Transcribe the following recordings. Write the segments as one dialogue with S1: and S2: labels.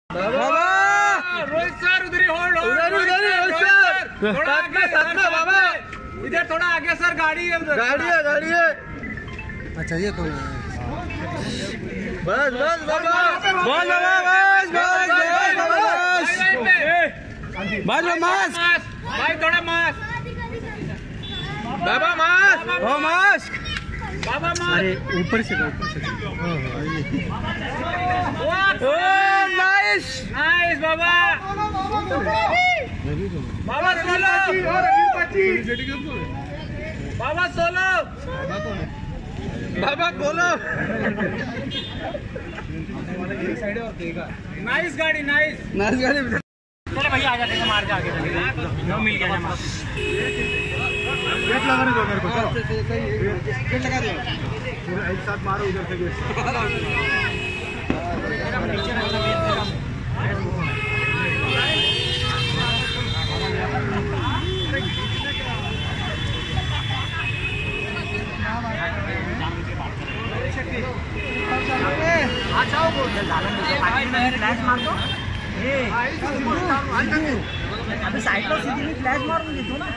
S1: बाबा Rohit sir उधर ही hold उधर sir थोड़ा आगे सर बाबा इधर थोड़ा आगे सर गाड़ी है उधर गाड़ी है अच्छा ये तो बस बाबा बस मास्क भाई थोड़ा मास्क बाबा मास्क बाबा मास्क अरे ऊपर से नाइस बाबा सोलो बाबा बोलो नाइस गाड़ी चले भैया आ जाते हैं मार के आगे मिल गया गेट लगाने दो मेरे को गेट लगा दो एक साथ मारो उधर से गेट अभी साइड सीधी फ्लैश मारून देतो ना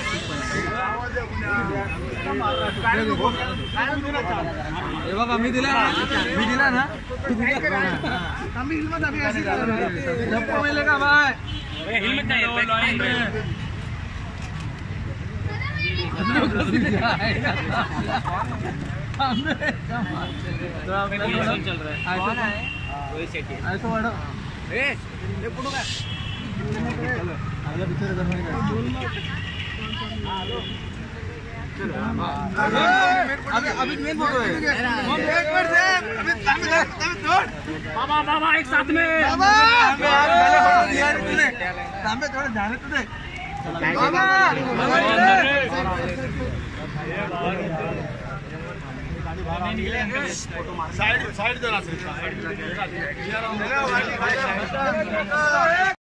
S1: बाबा मी दिला ना का भाई हेल्मेट नाही चल रहा है अभी मेन फोटो है बाबा एक साथ में थोड़ा ध्यान तुझे साइड देना